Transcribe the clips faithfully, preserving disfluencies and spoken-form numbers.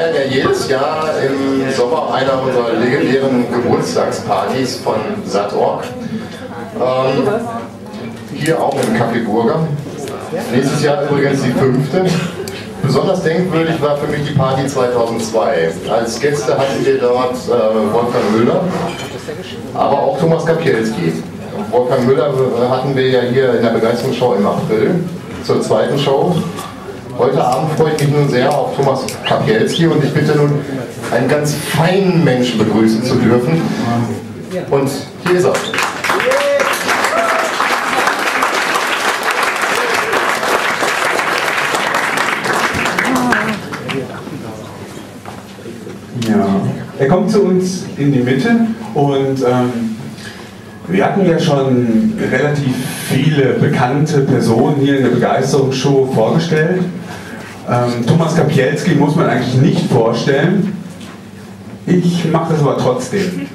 feiern ja jedes Jahr im Sommer einer unserer legendären Geburtstagspartys von Satorg. Ähm, hier auch im Café Burger. Nächstes Jahr übrigens die fünfte. Besonders denkwürdig war für mich die Party zweitausendzwei. Als Gäste hatten wir dort äh, Wolfgang Müller, aber auch Thomas Kapielski. Wolfgang Müller hatten wir ja hier in der Begeisterungsshow im April zur zweiten Show. Heute Abend freue ich mich nun sehr auf Thomas Kapielski und ich bitte nun, einen ganz feinen Menschen begrüßen zu dürfen. Und hier ist er. Ja, er kommt zu uns in die Mitte und ähm, wir hatten ja schon relativ viele bekannte Personen hier in der Begeisterungsshow vorgestellt. Ähm, Thomas Kapielski muss man eigentlich nicht vorstellen. Ich mache das aber trotzdem.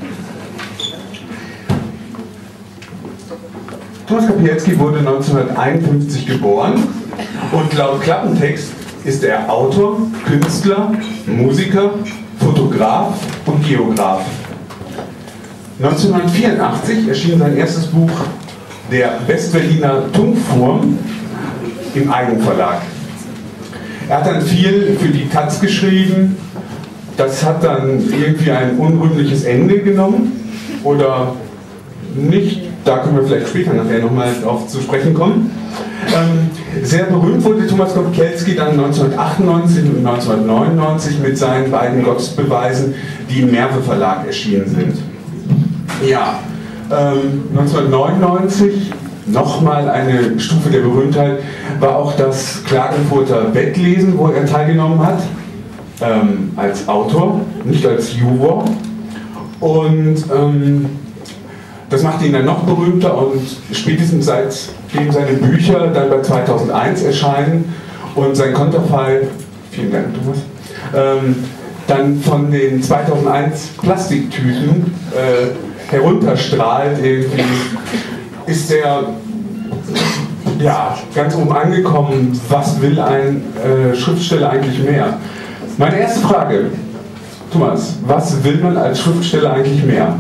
Thomas Kapielski wurde neunzehnhunderteinundfünfzig geboren und laut Klappentext ist er Autor, Künstler, Musiker, Fotograf und Geograf. neunzehnhundertvierundachtzig erschien sein erstes Buch Der Westberliner Tunkfurm im Eigenverlag. Er hat dann viel für die Taz geschrieben. Das hat dann irgendwie ein unrühmliches Ende genommen oder nicht. Da können wir vielleicht später nachher nochmal drauf zu sprechen kommen. Ähm, sehr berühmt wurde Thomas Kapielski dann neunzehnhundertachtundneunzig und neunzehnhundertneunundneunzig mit seinen beiden Gottesbeweisen, die im Merve Verlag erschienen sind. Ja, ähm, neunzehnhundertneunundneunzig, nochmal eine Stufe der Berühmtheit, war auch das Klagenfurter Wettlesen, wo er teilgenommen hat, ähm, als Autor, nicht als Juror. Und ähm, das machte ihn dann noch berühmter und spätestens seitdem seine Bücher dann bei zweitausendeins erscheinen und sein Konterfei, vielen Dank Thomas, ähm, dann von den zweitausendeins Plastiktüten äh, herunterstrahlt, irgendwie ist er ja, ganz oben angekommen. Was will ein äh, Schriftsteller eigentlich mehr? Meine erste Frage, Thomas, was will man als Schriftsteller eigentlich mehr?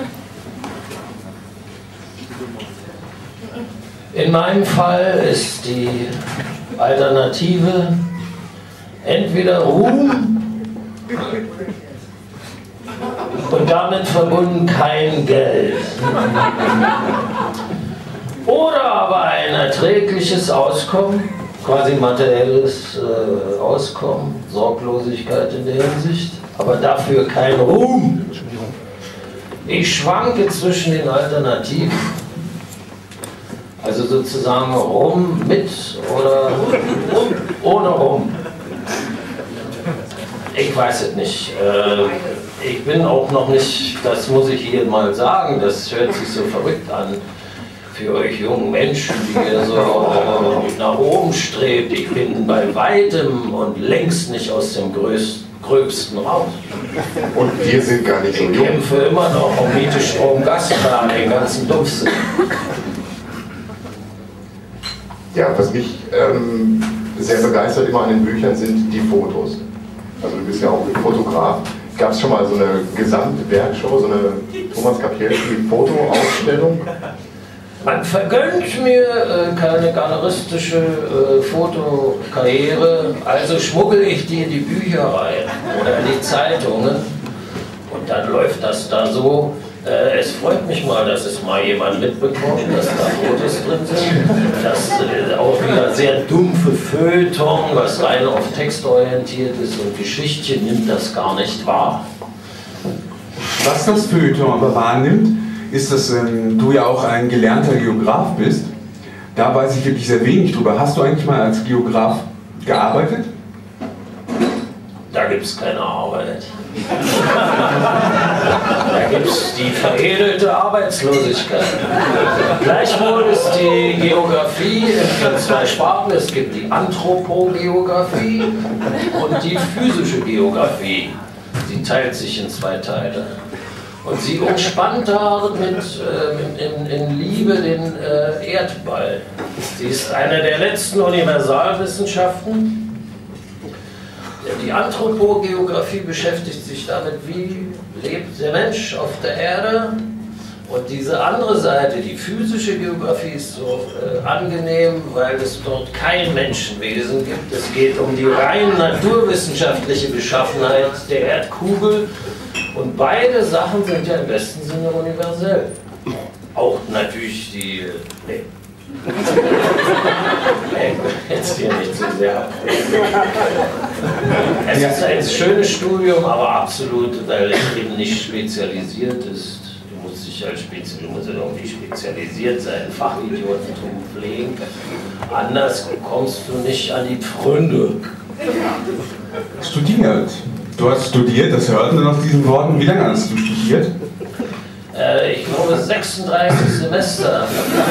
In meinem Fall ist die Alternative entweder Ruhm und damit verbunden kein Geld oder aber ein erträgliches Auskommen, quasi materielles äh, Auskommen, Sorglosigkeit in der Hinsicht, aber dafür kein Ruhm. Ich schwanke zwischen den Alternativen. Also sozusagen Rum mit oder ohne Rum. Ich weiß es nicht. Ich bin auch noch nicht, das muss ich hier mal sagen, das hört sich so verrückt an für euch jungen Menschen, die ihr so nach oben strebt. Ich bin bei weitem und längst nicht aus dem größten, gröbsten raus. Und wir sind gar nicht so jung. Ich kämpfe immer noch um Miete, Strom, Gasplan, den ganzen Dumpfsinn. Ja, was mich ähm, sehr begeistert immer an den Büchern sind die Fotos. Also du bist ja auch Fotograf. Gab es schon mal so eine Gesamtwerkshow, so eine Thomas Kapielski Fotoausstellung? Man vergönnt mir äh, keine galeristische äh, Fotokarriere, also schmuggel ich die in die Bücher rein oder in die Zeitungen und dann läuft das da so. Äh, es freut mich mal, dass es mal jemand mitbekommt, dass da Fotos drin sind. Das äh, auch wieder sehr dumpfe Feuilleton, was rein auf Text orientiert ist und Geschichtchen nimmt das gar nicht wahr. Was das Feuilleton aber wahrnimmt, ist, dass ähm, du ja auch ein gelernter Geograf bist. Da weiß ich wirklich sehr wenig drüber. Hast du eigentlich mal als Geograf gearbeitet? Da gibt es keine Arbeit. Da gibt es die veredelte Arbeitslosigkeit. Gleichwohl ist die Geografie in zwei Sparten. Es gibt die Anthropogeografie und die physische Geografie. Sie teilt sich in zwei Teile. Und sie umspannt da mit, äh, in, in Liebe den äh, Erdball. Sie ist eine der letzten Universalwissenschaften. Die Anthropogeografie beschäftigt sich damit, wie lebt der Mensch auf der Erde. Und diese andere Seite, die physische Geografie, ist so äh, angenehm, weil es dort kein Menschenwesen gibt. Es geht um die rein naturwissenschaftliche Beschaffenheit der Erdkugel. Und beide Sachen sind ja im besten Sinne universell. Auch natürlich die... Nee. Jetzt hier nicht zu sehr. Es ist ein schönes Studium, aber absolut, weil es eben nicht spezialisiert ist. Du musst dich als Spezi du musst irgendwie spezialisiert sein, Fachidiotentum pflegen. Anders kommst du nicht an die Pfründe. Studiert. Du hast studiert, das hört man aus diesen Worten. Wie lange hast du studiert? Äh, ich glaube sechsunddreißig Semester.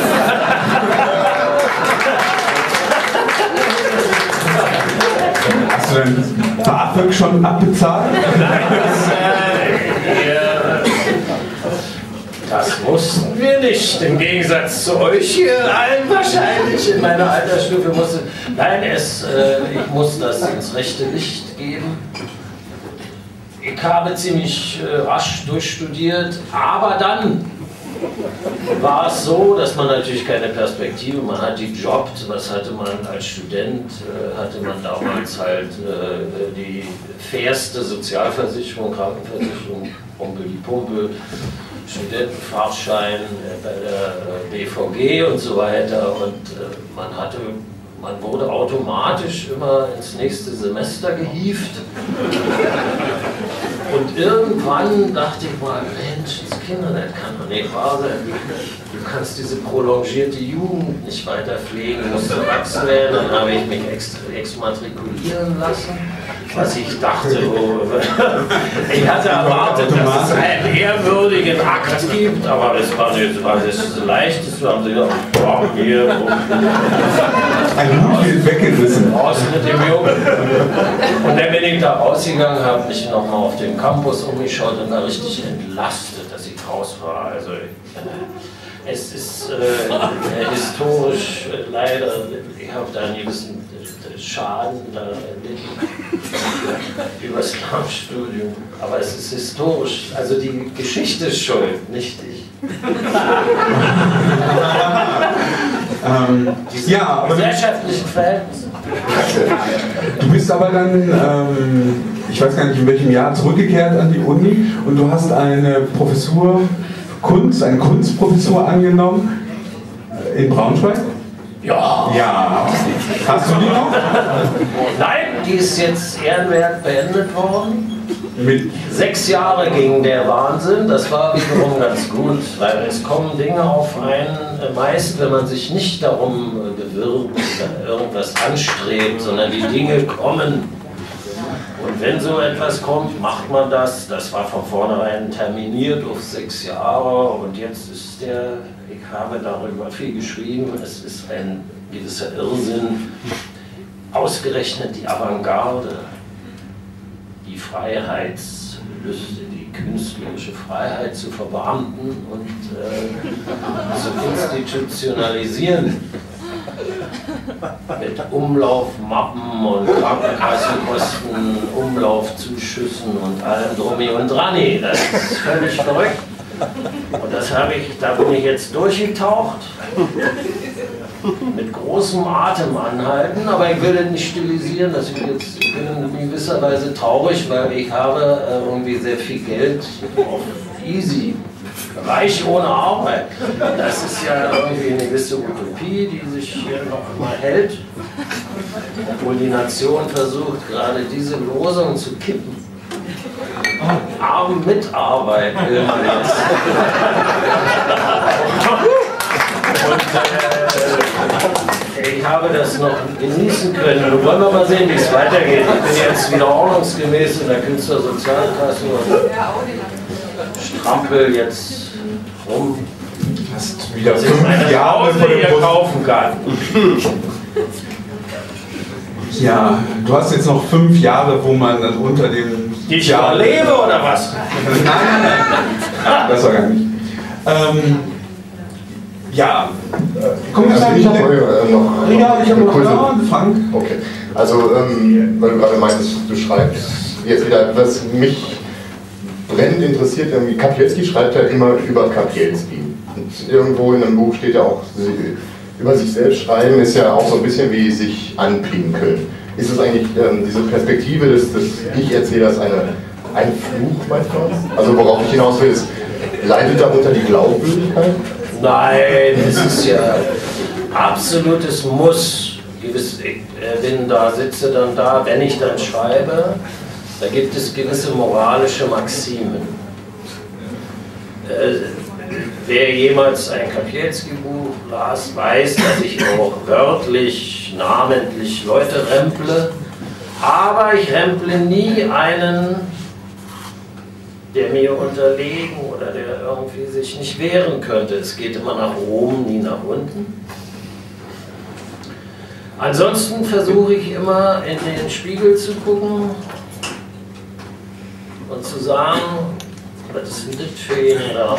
Hast du dein BAföG schon abbezahlt? Nein, das, äh, ja, das mussten wir nicht. Im Gegensatz zu euch hier allen wahrscheinlich in meiner Altersstufe musste. Nein, es, äh, ich muss das ins rechte Licht geben. Ich habe ziemlich äh, rasch durchstudiert, aber dann war es so, dass man natürlich keine Perspektive, man hat gejobbt, was hatte man als Student, äh, hatte man damals halt äh, die fairste Sozialversicherung, Krankenversicherung, Pumpel die Pumpe, Studentenfahrschein äh, bei der äh, B V G und so weiter und äh, man hatte Man wurde automatisch immer ins nächste Semester gehievt. Und irgendwann dachte ich mal, Mensch, das Kinder, das kann doch nicht wahr sein. Du kannst diese prolongierte Jugend nicht weiter pflegen, musst erwachsen werden. Dann habe ich mich ex exmatrikulieren lassen. Was ich dachte, oh, ich hatte erwartet, dass es einen ehrwürdigen Akt gibt, aber es war nicht war das Leichteste. Wir haben sie gesagt, boah, hier. Ein Hut wird weggerissen. Raus mit dem Jungen. Und dann bin ich da rausgegangen, habe mich nochmal auf dem Campus umgeschaut und war richtig entlastet, dass ich raus war. Also, es ist äh, historisch äh, leider, ich habe da einen gewissen Schaden da über das Studium, aber es ist historisch, also die Geschichte ist schuld, nicht ich. ähm, ja, aber gesellschaftlichen Verhältnissen. Du bist aber dann, ähm, ich weiß gar nicht in welchem Jahr, zurückgekehrt an die Uni und du hast eine Professur Kunst, eine Kunstprofessur angenommen in Braunschweig? Ja. Ja. Hast du die noch? Nein, die ist jetzt ehrenwert beendet worden. Mit Sechs Jahre ging der Wahnsinn, das war wiederum ganz gut, weil es kommen Dinge auf einen, meist wenn man sich nicht darum bewirbt oder irgendwas anstrebt, sondern die Dinge kommen. Und wenn so etwas kommt, macht man das. Das war von vornherein terminiert auf sechs Jahre und jetzt ist der, ich habe darüber viel geschrieben, es ist ein gewisser Irrsinn, ausgerechnet die Avantgarde, die Freiheitslüste, die künstlerische Freiheit zu verbeamten und äh, zu institutionalisieren. Mit Umlaufmappen und Krankenkassenkosten, Umlaufzuschüssen und allem Drummi und Drani. Das ist völlig verrückt. Und das habe ich, da bin ich jetzt durchgetaucht. Mit großem Atem anhalten, aber ich will das nicht stilisieren, dass ich jetzt ich bin in gewisser Weise traurig, weil ich habe irgendwie sehr viel Geld auf easy. Reich ohne Arbeit. Das ist ja irgendwie eine gewisse Utopie, die sich hier noch mal hält. Obwohl die Nation versucht, gerade diese Losung zu kippen. Arm mit Arbeit will man jetzt. Und äh, ich habe das noch genießen können. Und wollen wir mal sehen, wie es weitergeht. Ich bin jetzt wieder ordnungsgemäß in der Künstlersozialkasse und strampel jetzt rum, hast wieder dass ich fünf meine Jahre Pause vor dem hier Bus. kaufen kann. Ja, du hast jetzt noch fünf Jahre, wo man dann unter dem... Die ich überlebe oder was? Nein, nein, nein. Das war gar nicht. Ähm, ja, äh, komm, Also ich habe äh, noch, ja, ich habe noch Kurse. ja, Frank. Okay. Also, ähm, weil du gerade meintest, du schreibst jetzt wieder, was mich brennend interessiert, irgendwie Kapielski schreibt ja immer über Kapielski. Und irgendwo in einem Buch steht ja auch, über sich selbst schreiben ist ja auch so ein bisschen wie sich anpinkeln. Ist es eigentlich ähm, diese Perspektive des, des Ich-Erzählers eine, ein Fluch manchmal? Also worauf ich hinaus will, ist, leidet darunter die Glaubwürdigkeit? Nein, es ist ja absolutes Muss. Ich bin da, sitze dann da, wenn ich dann schreibe, da gibt es gewisse moralische Maximen. Äh, wer jemals ein Kapielski-Buch las, weiß, dass ich auch wörtlich, namentlich Leute remple, aber ich remple nie einen, der mir unterlegen oder der irgendwie sich nicht wehren könnte. Es geht immer nach oben, nie nach unten. Ansonsten versuche ich immer in den Spiegel zu gucken und zu sagen, was ist denn das für ihn da?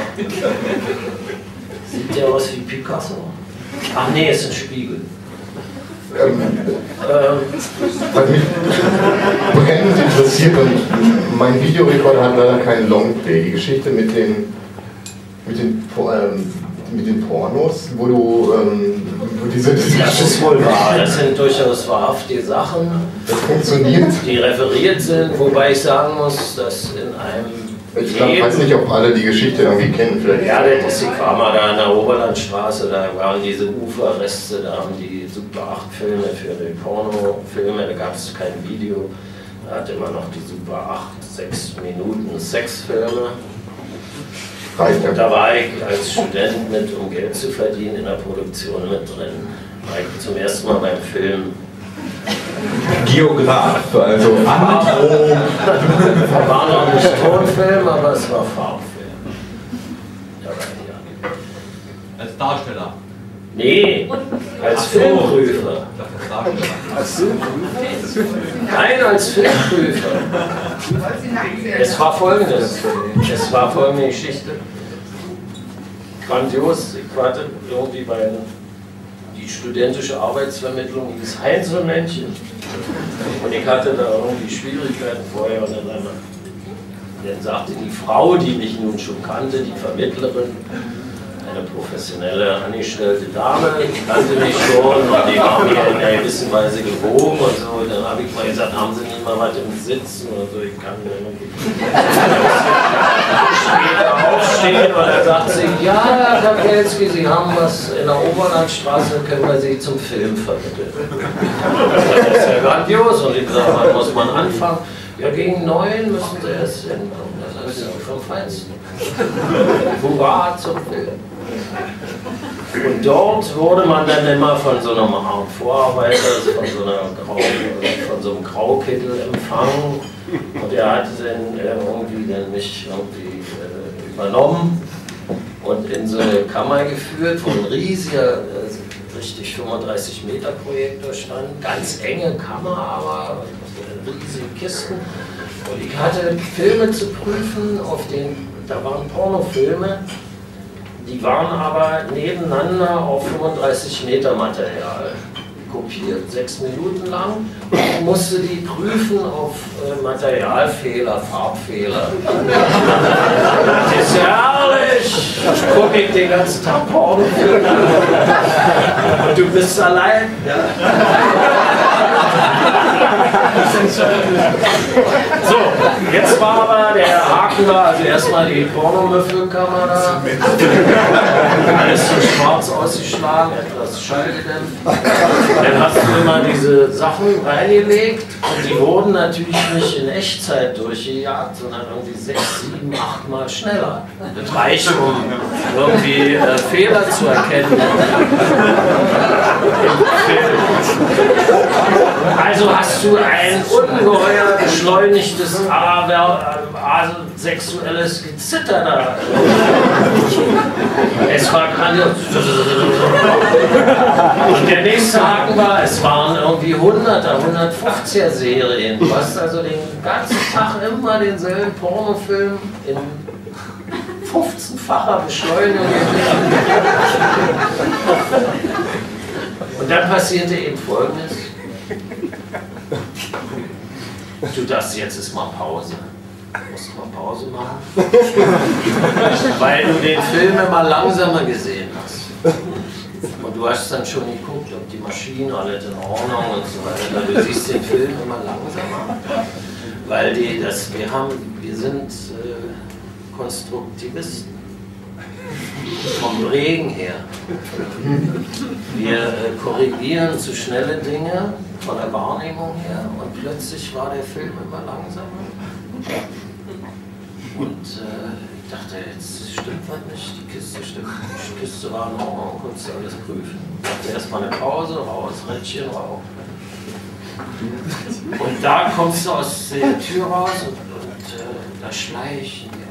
Sieht der aus wie Picasso? Ach nee, es ist ein Spiegel. Ähm, ähm, was mich brennend interessiert, und mein Videorekorder hat leider keinen Longplay, die Geschichte mit den, mit den, ähm, mit den Pornos, wo du ähm, wo diese, diese das ist wohl wahr, das sind durchaus wahrhaftige Sachen, das funktioniert. Die referiert sind, wobei ich sagen muss, dass in einem Ich glaub, weiß nicht, ob alle die Geschichte irgendwie kennen. Vielleicht. Ja, das ist die war mal da an der Oberlandstraße, da waren diese Uferreste, da haben die Super acht Filme für die Pornofilme, da gab es kein Video, da hatte man noch die Super acht, sechs Minuten Sexfilme. Und da war ich als Student mit, um Geld zu verdienen, in der Produktion mit drin. War ich zum ersten Mal beim Film. Geograf, also Androm. War noch nicht Tonfilm, aber es war Farbfilm. Ja, ja. Als Darsteller? Nee, als Filmprüfer. Als Filmprüfer? Nein, als Filmprüfer. Es war folgendes. Es war folgende Geschichte. Grandios. Ich warte irgendwie bei die studentische Arbeitsvermittlung hieß Heinzelmännchen. Und ich hatte da irgendwie Schwierigkeiten vorher und dann, dann sagte die Frau, die mich nun schon kannte, die Vermittlerin, eine professionelle, angestellte Dame, die kannte mich schon und die war mir in einer gewissen Weise gewogen und so. Und dann habe ich mal gesagt, haben Sie nicht mal was im Sitzen oder so, ich kann irgendwie später aufstehen. Und dann sagt sie, ja, Herr Kapielski, Sie haben was in der Oberlandstraße, können wir Sie zum Film vermitteln. Das ist ja grandios. Und ich sage, wann muss man anfangen? Ja, gegen neun müssen Sie erst hinkommen. Das ist ja vom Feinsten. Hurra zum Film. Und dort wurde man dann immer von so einem Art Vorarbeiter, von so, einer Grau, von so einem Graukittel empfangen. Und er hat dann irgendwie dann mich irgendwie äh, übernommen und in so eine Kammer geführt, wo ein riesiger, äh, richtig fünfunddreißig Meter Projektor stand. Ganz enge Kammer, aber riesige Kisten. Und ich hatte Filme zu prüfen, auf den, da waren Pornofilme. Die waren aber nebeneinander auf fünfunddreißig Meter Material kopiert, sechs Minuten lang. Ich musste die prüfen auf äh, Materialfehler, Farbfehler. Das ist herrlich! Da gucke ich den ganzen Tag Pornofilm an. Und du bist allein. Ja. So, jetzt war aber der Haken da, also erstmal die Pornomüffelkammer da. Alles so schwarz ausgeschlagen, etwas schallgedämpft. Dann hast du immer diese Sachen reingelegt und die wurden natürlich nicht in Echtzeit durchgejagt, sondern irgendwie sechs, sieben, acht Mal schneller. Das reicht, um irgendwie äh, Fehler zu erkennen. Also hast du ein ungeheuer beschleunigtes asexuelles Gezitter da. Es war grandios. Und der nächste Haken war, es waren irgendwie hunderter, hundertfünfziger Serien. Du hast also den ganzen Tag immer denselben Pornofilm in fünfzehnfacher Beschleunigung. Und dann passierte eben Folgendes. du das jetzt ist mal Pause. Du musst mal Pause machen. Weil du den Film immer langsamer gesehen hast. Und du hast dann schon geguckt, ob die Maschinen alle in Ordnung und so weiter. Du siehst den Film immer langsamer. Weil die das, wir haben, wir sind äh, Konstruktivisten. Vom Regen her. Wir äh, korrigieren zu schnelle Dinge von der Wahrnehmung her und plötzlich war der Film immer langsamer. Und äh, ich dachte, jetzt stimmt was nicht, die Kiste stimmt nicht. Die Kiste war in Ordnung, konntest du alles prüfen. Ich dachte erstmal eine Pause, raus, Rädchen rauf. Und da kommst du aus der Tür raus und, und äh, da schleichen die.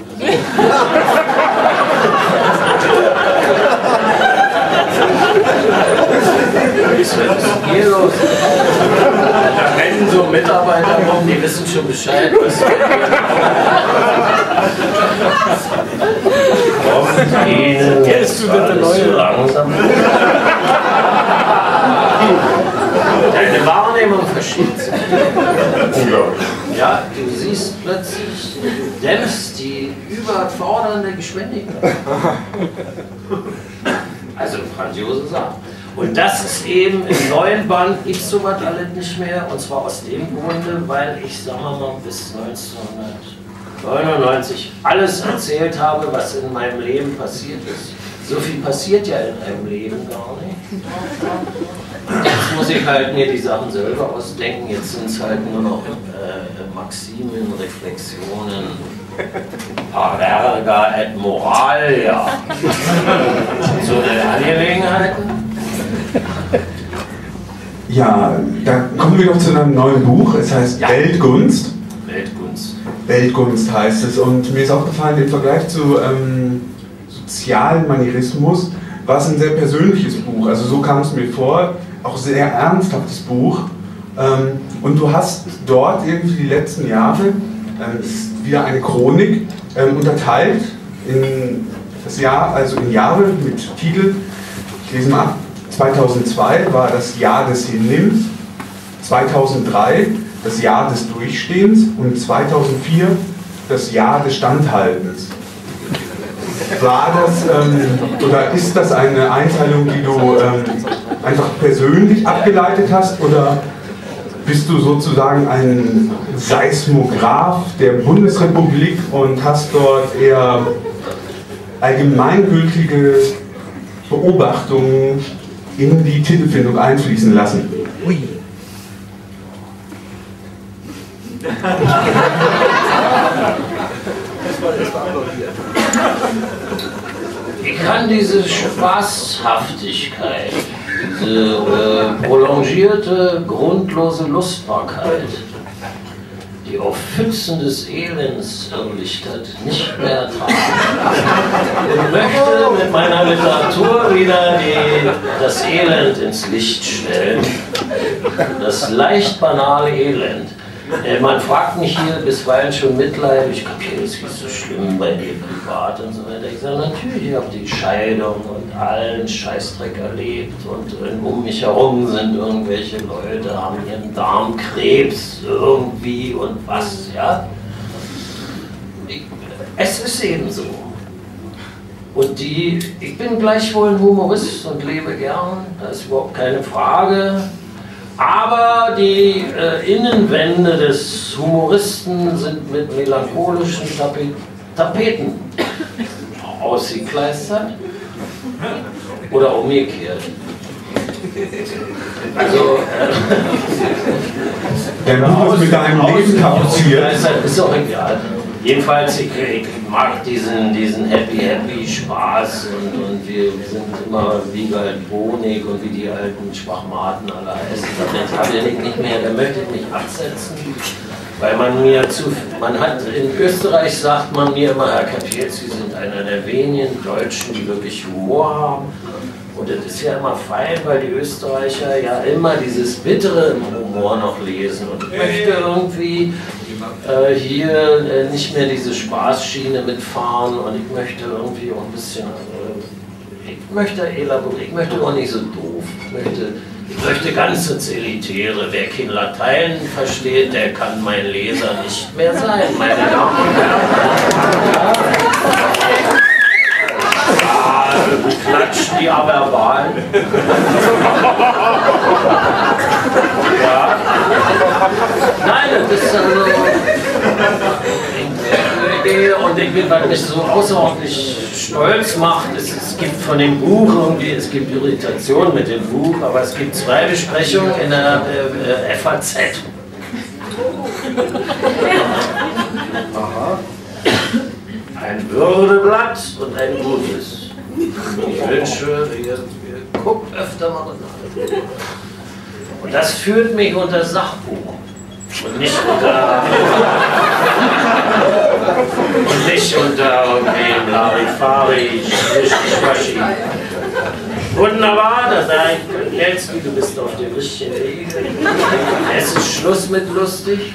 Was ist hier los? Da rennen so Mitarbeiter rum, die wissen schon Bescheid, was kommt ihnen jetzt alles so langsam. Deine Wahrnehmung verschiebt sich. Ja, du siehst plötzlich, du dämpfst die überfordernde Geschwindigkeit. Also grandiose Sache. Und das ist eben im neuen Band, gibt es sowas alles nicht mehr. Und zwar aus dem Grunde, weil ich, sagen wir mal, bis neunzehnhundertneunundneunzig alles erzählt habe, was in meinem Leben passiert ist. So viel passiert ja in einem Leben gar nicht. Jetzt muss ich halt mir die Sachen selber ausdenken. Jetzt sind es halt nur noch äh, Maximen, Reflexionen, Parerga et Moralia. So eine Angelegenheiten. Ja, da kommen wir noch zu einem neuen Buch. Es heißt ja. Weltgunst. Weltgunst. Weltgunst heißt es. Und mir ist aufgefallen, im Vergleich zu ähm, sozialen Manierismus war es ein sehr persönliches Buch. Also so kam es mir vor. Auch sehr ernsthaftes Buch. Ähm, und du hast dort irgendwie die letzten Jahre, ähm, ist wieder eine Chronik, ähm, unterteilt in das Jahr, also in Jahre mit Titel. Ich lese mal ab. zweitausendzwei war das Jahr des Hinnehmens, zweitausenddrei das Jahr des Durchstehens und zweitausendvier das Jahr des Standhaltens. War das, ähm, oder ist das eine Einteilung, die du ähm, einfach persönlich abgeleitet hast, oder bist du sozusagen ein Seismograph der Bundesrepublik und hast dort eher allgemeingültige Beobachtungen in die Titelfindung einfließen lassen? Ui. Ich kann diese Spaßhaftigkeit, diese äh, prolongierte, grundlose Lustbarkeit, die auf Pfützen des Elends irrlichtert, nicht mehr ertragen. Ich möchte mit meiner Literatur wieder die, das Elend ins Licht stellen, das leicht banale Elend. Äh, man fragt mich hier bisweilen schon Mitleid, ich kapiere, es ist so schlimm bei dir privat und so weiter. Ich sage, natürlich, ich habe die Scheidung und allen Scheißdreck erlebt und um mich herum sind irgendwelche Leute, haben ihren Darmkrebs irgendwie und was, ja. Ich, es ist eben so. Und die, ich bin gleichwohl ein Humorist und lebe gern, da ist überhaupt keine Frage. Aber die äh, Innenwände des Humoristen sind mit melancholischen Tapet Tapeten ausgekleistert oder umgekehrt. Also, äh, der Buch ist mit deinem Leben tapeziert. Ist auch egal. Jedenfalls, ich, ich mag diesen, diesen Happy Happy Spaß und, und wir sind immer wie Galt Bonig und wie die alten Schwachmaten alle heißen. Den Tabellick nicht mehr, da möchte ich mich absetzen, weil man mir zu, man hat, in Österreich sagt man mir immer, Herr Kapiert, Sie sind einer der wenigen Deutschen, die wirklich Humor haben. Und das ist ja immer fein, weil die Österreicher ja immer dieses Bittere im Humor noch lesen. Und ich möchte irgendwie äh, hier äh, nicht mehr diese Spaßschiene mitfahren und ich möchte irgendwie auch ein bisschen, äh, ich möchte elaborieren, ich möchte auch nicht so doof möchte, ich möchte ganz ins Elitäre. Wer kein Latein versteht, der kann mein Leser nicht mehr sein, meine Damen und Herren. Ja, klatschen die Averbalen. Ja. Nein, das ist also eine Idee, und ich bin, weil mich so außerordentlich stolz macht, es, es gibt von dem Buch irgendwie, es gibt Irritation mit dem Buch, aber es gibt zwei Besprechungen in der äh, F A Z. Aha. Ein Würdeblatt und ein gutes. Ich wünsche, ihr, ihr guckt öfter mal nach. Und das führt mich unter Sachbuch und nicht unter und nicht unter irgendwie Larifari, Schwischwaschi. Wunderbar, da sage ich, Nelski, du bist auf dem richtigen Weg. Es ist Schluss mit lustig.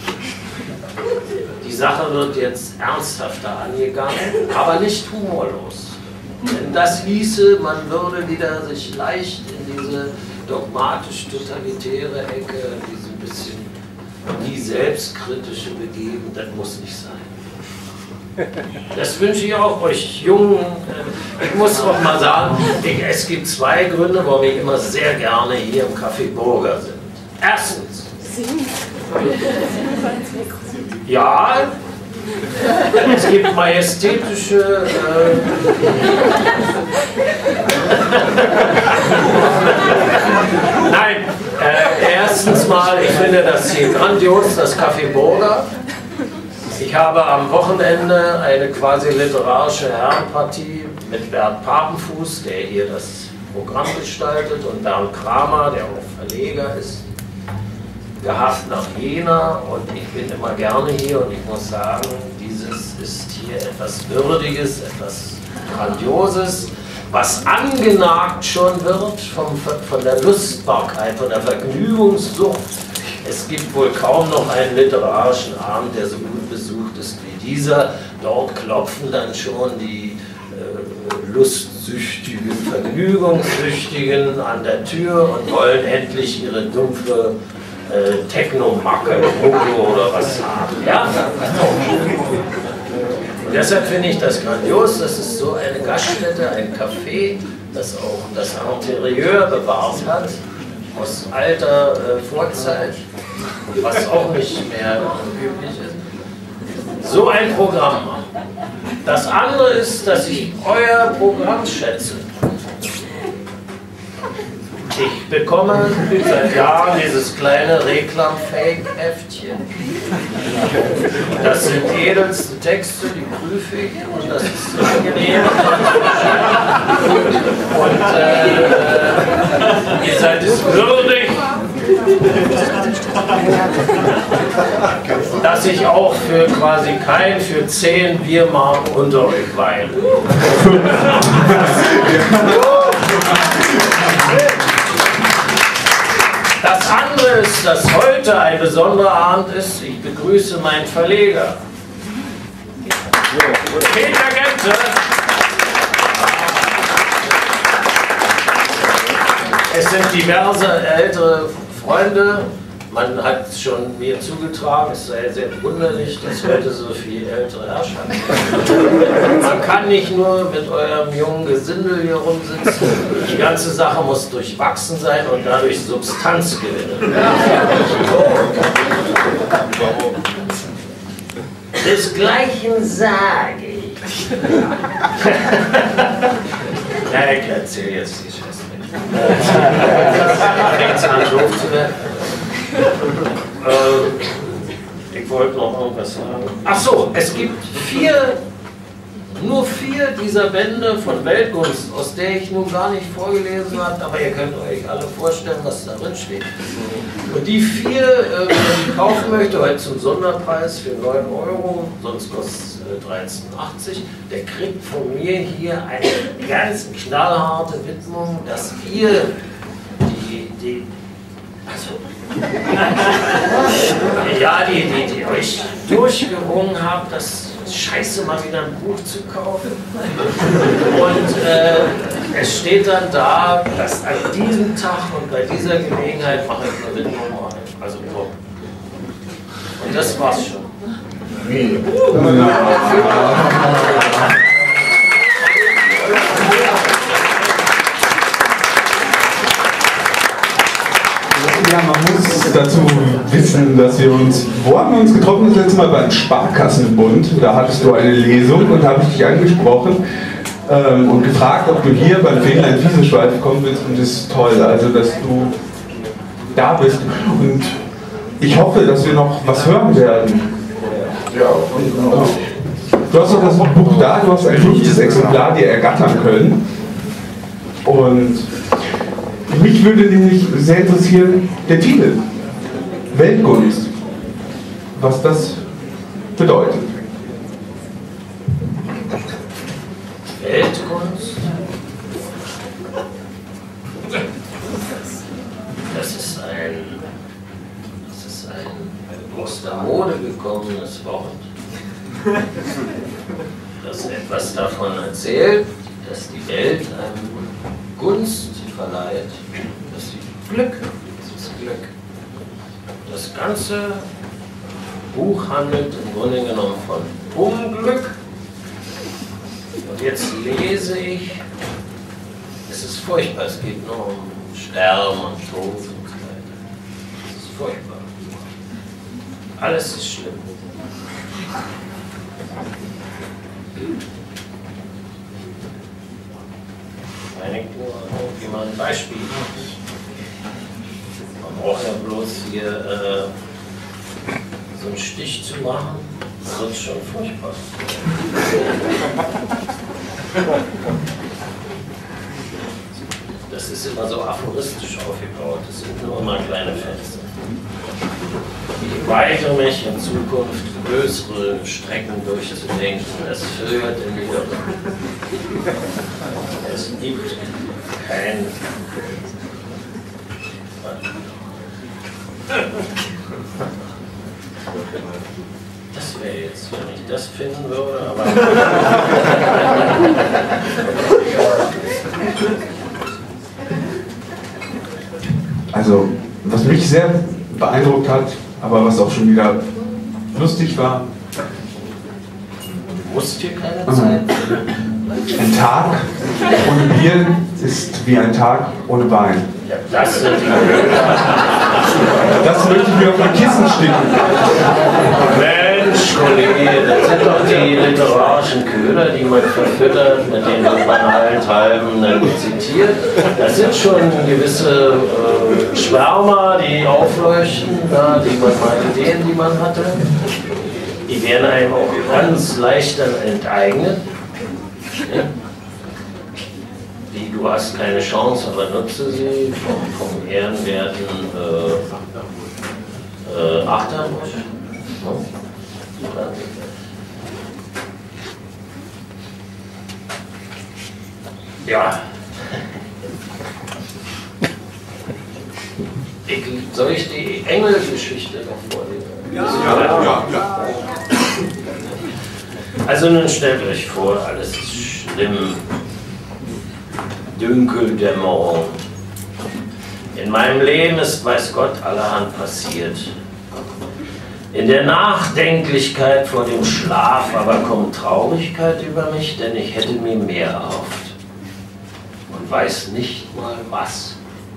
Die Sache wird jetzt ernsthafter angegangen, aber nicht humorlos. Denn das hieße, man würde wieder sich leicht in diese dogmatisch-totalitäre Ecke, diese ein bisschen die selbstkritische begeben, das muss nicht sein. Das wünsche ich auch euch Jungen. Ich muss auch mal sagen, ich, es gibt zwei Gründe, warum ich immer sehr gerne hier im Café Burger bin. Erstens, ja, es gibt majestätische äh, Nein, äh, erstens mal, ich finde das hier grandios, das Café Burger. Ich habe am Wochenende eine quasi literarische Herrenpartie mit Bert Papenfuß, der hier das Programm gestaltet, und Bernd Kramer, der auch Verleger ist, gehabt nach Jena, und ich bin immer gerne hier, und ich muss sagen, dieses ist hier etwas Würdiges, etwas Grandioses, was angenagt schon wird vom, von der Lustbarkeit, von der Vergnügungssucht. Es gibt wohl kaum noch einen literarischen Abend, der so gut besucht ist wie dieser. Dort klopfen dann schon die äh, Lustsüchtigen, Vergnügungssüchtigen an der Tür und wollen endlich ihre dumpfe äh, Techno-Macke oder was haben. Ja? Und deshalb finde ich das grandios, das ist so eine Gaststätte, ein Café, das auch das Interieur bewahrt hat, aus alter äh, Vorzeit, was auch nicht mehr üblich ist. So ein Programm. Das andere ist, dass ich euer Programm schätze. Ich bekomme seit Jahren dieses kleine Reklam-Fake-Heftchen. Das sind edelste Texte, die prüfe ich, und das ist angenehm. Und äh, ihr seid es würdig, dass ich auch für quasi kein, für zehn Biermarken unter euch weine. Das andere ist, dass heute ein besonderer Abend ist. Ich begrüße meinen Verleger, Peter Gente. Es sind diverse ältere Freunde. Man hat schon mir zugetragen, es sei sehr wunderlich, dass heute so viele ältere Herrschaften sind. Man kann nicht nur mit eurem jungen Gesindel hier rumsitzen, die ganze Sache muss durchwachsen sein und dadurch Substanz gewinnen. Desgleichen sage ich. Ja, ich erzähle jetzt die Scheiße nicht. Fängt es an, doof zu werden. äh, ich wollte noch irgendwas sagen. Ach so, es gibt vier, nur vier dieser Bände von Weltgunst, aus der ich nun gar nicht vorgelesen habe, aber ihr könnt euch alle vorstellen, was da drin steht. Und die vier, äh, wer die kaufen möchte, heute zum Sonderpreis für neun Euro, sonst kostet es äh, dreizehn achtzig, der kriegt von mir hier eine ganz knallharte Widmung, dass ihr die, die also, ja, die, die, die euch durchgerungen habt, das Scheiße mal wieder ein Buch zu kaufen. Und äh, es steht dann da, dass an diesem Tag und bei dieser Gelegenheit mache ich eine Nummer ein. Also so. Und das war's schon. Wie? Ja, man muss dazu wissen, dass wir uns, wo haben wir uns getroffen? Das letzte Mal beim Sparkassenbund. Da hattest du eine Lesung und da habe ich dich angesprochen ähm, und gefragt, ob du hier beim Fähnlein Wieseschweif kommen willst. Und das ist toll, also dass du da bist. Und ich hoffe, dass wir noch was hören werden. Ja, und, Du hast doch das Buch da, du hast ein fünftes Exemplar dir ergattern können. Und mich würde nämlich sehr interessieren, der Titel, Weltkunst, was das bedeutet. Weltkunst? Das ist ein, das ist ein aus der Mode gekommenes Wort, das etwas davon erzählt, dass die Welt einem Gunst verleiht, dass sie Glück, das ist Glück. Das ganze Buch handelt im Grunde genommen von Unglück. Und jetzt lese ich, es ist furchtbar, es geht nur um Sterben und Tod und so weiter. Es ist furchtbar. Alles ist schlimm. Ich nur irgendwie mal ein Beispiel. Man braucht ja bloß hier äh, so einen Stich zu machen, das wird schon furchtbar. Das ist immer so aphoristisch aufgebaut, das sind nur immer kleine Fenster. Ich weigere mich in Zukunft größere Strecken durchzudenken, es führt in die Irre. Es gibt kein... Das wäre jetzt, wenn ich das finden würde, aber... Also, was mich sehr beeindruckt hat, aber was auch schon wieder lustig war. Du musst hier keine Zeit. Ein Tag ohne Bier ist wie ein Tag ohne Wein. Ja, das sind die Das möchte ich mir auf mein Kissen sticken. Mensch, Kollege, das sind doch die literarischen Köder, die man verfüttert, mit denen man allenthalben dann zitiert. Das sind schon gewisse äh, Schwärmer, die aufleuchten, da, die man mal Ideen, die man hatte. Die werden einem auch ganz leicht dann enteignet. Ja? Die, du hast keine Chance, aber nutze sie vom, vom ehrenwerten äh, äh, Achterbusch. Ja. Ich, soll ich die Engelgeschichte noch vorlesen? Ja, ja, ja, ja. Also nun stellt euch vor, alles ist schlimm. Dünkeldämmerung. In meinem Leben ist, weiß Gott, allerhand passiert. In der Nachdenklichkeit vor dem Schlaf aber kommt Traurigkeit über mich, denn ich hätte mir mehr erhofft. Und weiß nicht mal was.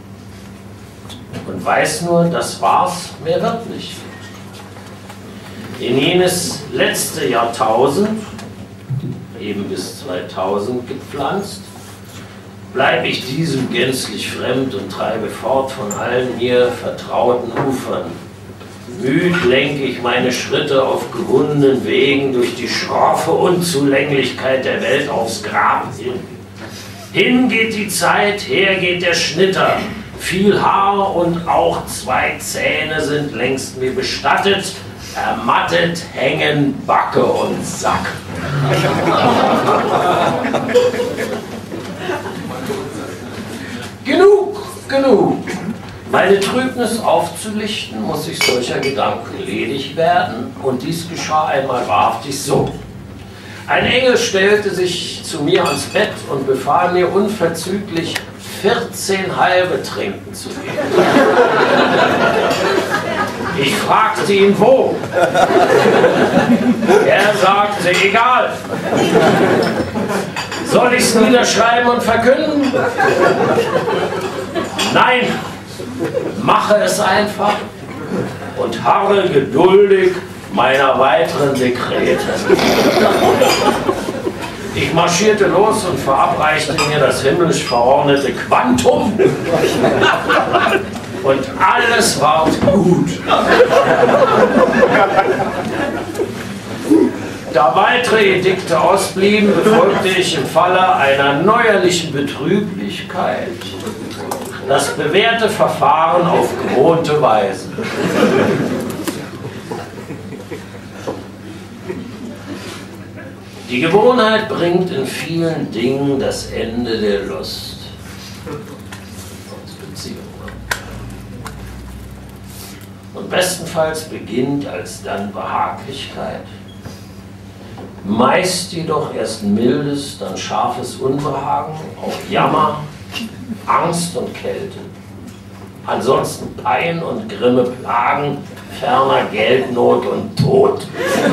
Und weiß nur, das war's, mehr wird nicht. In jenes letzte Jahrtausend, eben bis zweitausend gepflanzt, bleibe ich diesem gänzlich fremd und treibe fort von allen mir vertrauten Ufern. Müd lenke ich meine Schritte auf gewundenen Wegen durch die schroffe Unzulänglichkeit der Welt aufs Grab hin. Hin geht die Zeit, her geht der Schnitter. Viel Haar und auch zwei Zähne sind längst mir bestattet. Ermattet hängen Backe und Sack. Genug, genug. Meine Trübnis aufzulichten, muss ich solcher Gedanken ledig werden, und dies geschah einmal wahrhaftig so. Ein Engel stellte sich zu mir ans Bett und befahl mir unverzüglich vierzehn halbe trinken zu geben. Ich fragte ihn, wo? Er sagte, egal. Soll ich es niederschreiben und verkünden? Nein, mache es einfach und harre geduldig meiner weiteren Dekrete. Ich marschierte los und verabreichte mir das himmlisch verordnete Quantum. Und alles ward gut. Da weitere Edikte ausblieben, befolgte ich im Falle einer neuerlichen Betrüblichkeit das bewährte Verfahren auf gewohnte Weise. Die Gewohnheit bringt in vielen Dingen das Ende der Lust. Und bestenfalls beginnt alsdann Behaglichkeit. Meist jedoch erst mildes, dann scharfes Unbehagen, auch Jammer, Angst und Kälte. Ansonsten Pein und Grimme, Plagen, ferner Geldnot und Tod.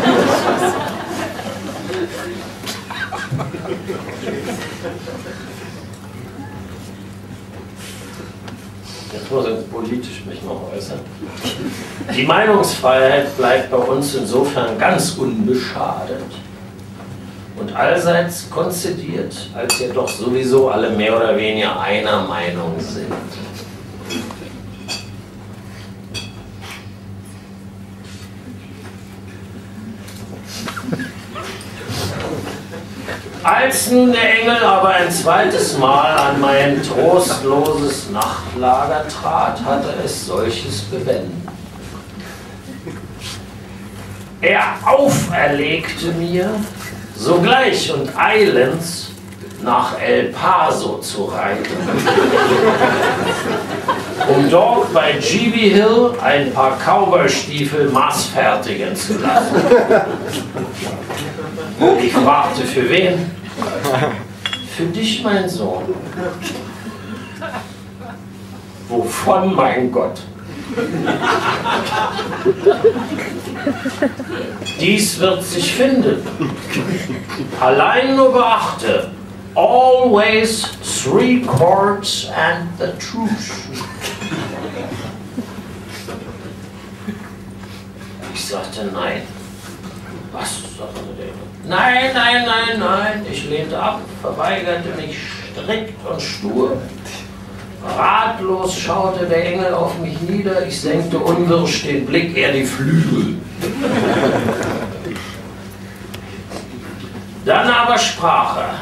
Jetzt muss ich politisch mich noch äußern. Die Meinungsfreiheit bleibt bei uns insofern ganz unbeschadet und allseits konzidiert, als jedoch sowieso alle mehr oder weniger einer Meinung sind. Als nun der Engel aber ein zweites Mal an mein trostloses Nachtlager trat, hatte es solches Bewenden. Er auferlegte mir, sogleich und eilends nach El Paso zu reiten, um dort bei G B Hill ein paar Cowboy-Stiefel maßfertigen zu lassen. Ich fragte, für wen? Für dich, mein Sohn. Wovon, mein Gott? Dies wird sich finden. Allein nur beachte, always three chords and the truth. Ich sagte nein. Was? Sagte der. Nein, nein, nein, nein. Ich lehnte ab, verweigerte mich strikt und stur. Ratlos schaute der Engel auf mich nieder. Ich senkte unwirsch den Blick, er die Flügel. Dann aber sprach er: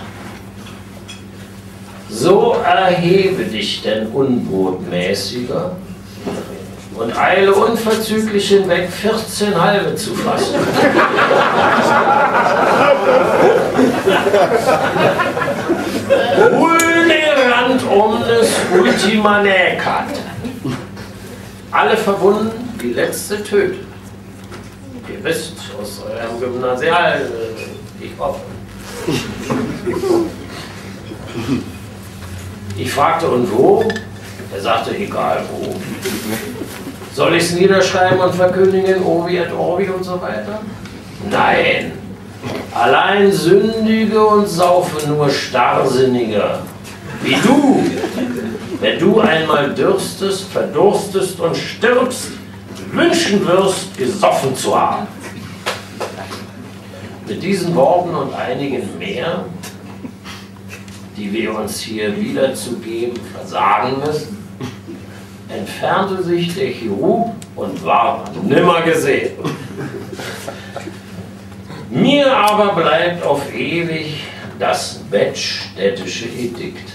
So erhebe dich denn unbotmäßiger und eile unverzüglich hinweg, vierzehn halbe zu fassen. Vulnerant omnes ultima necat. Alle verwunden, die letzte tötet. Ihr wisst aus eurem Gymnasial, ich hoffe. Ich fragte, und wo? Er sagte, egal wo. Soll ich es niederschreiben und verkündigen, Obi et Orbi und so weiter? Nein, allein Sündige und saufe nur Starrsinniger, wie du, wenn du einmal dürstest, verdurstest und stirbst, wünschen wirst, gesoffen zu haben. Mit diesen Worten und einigen mehr, die wir uns hier wiederzugeben versagen müssen, entfernte sich der Chirurg und war nimmer gesehen. Mir aber bleibt auf ewig das bettstädtische Edikt.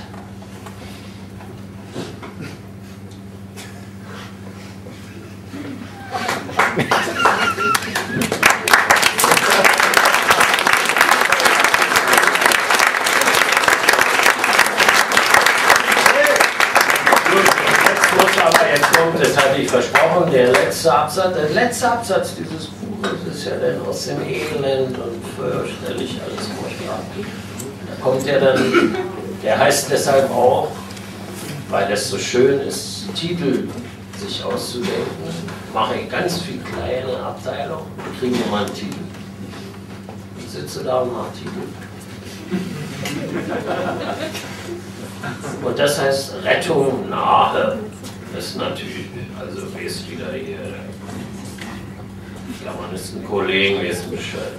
Das hatte ich versprochen, der letzte Absatz, der letzte Absatz dieses Buches. Das ist ja dann aus dem Elend und fürchterlich alles furchtbar. Da kommt er dann, der heißt deshalb auch, weil es so schön ist, Titel sich auszudenken, mache ich ganz viel kleine Abteilungen, kriegen wir mal einen Titel. Ich sitze da und mache Titel. Und das heißt Rettung nahe. Das ist natürlich, also wie ist wieder hier, ja, man ist ein Kollege, wie ist Bescheid.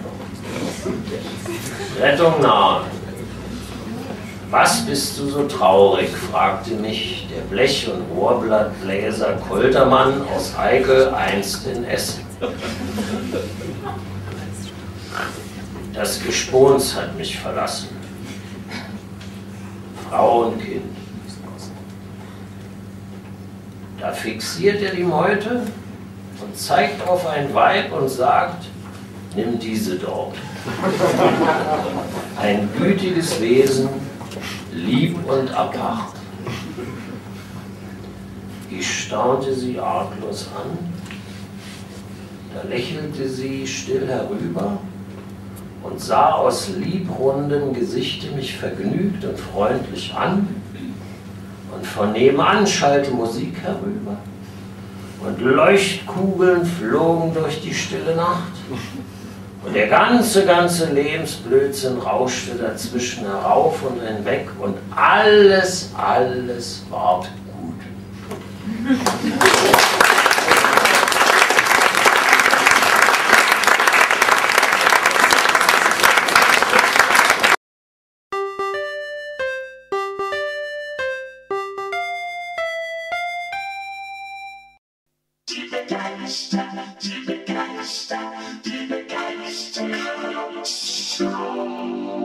Rettung nahe. Was bist du so traurig, fragte mich der Blech- und Rohrblattbläser Koltermann aus Eickel einst in Essen. Das Gespons hat mich verlassen. Frau und Kind. Da fixiert er die Meute und zeigt auf ein Weib und sagt, nimm diese dort. Ein gütiges Wesen, lieb und apart. Ich staunte sie arglos an, da lächelte sie still herüber und sah aus liebrundem Gesichte mich vergnügt und freundlich an, und von nebenan schallte Musik herüber und Leuchtkugeln flogen durch die stille Nacht und der ganze, ganze Lebensblödsinn rauschte dazwischen herauf und hinweg und alles, alles war gut. Die Begeister, die Begeister, die Begeister.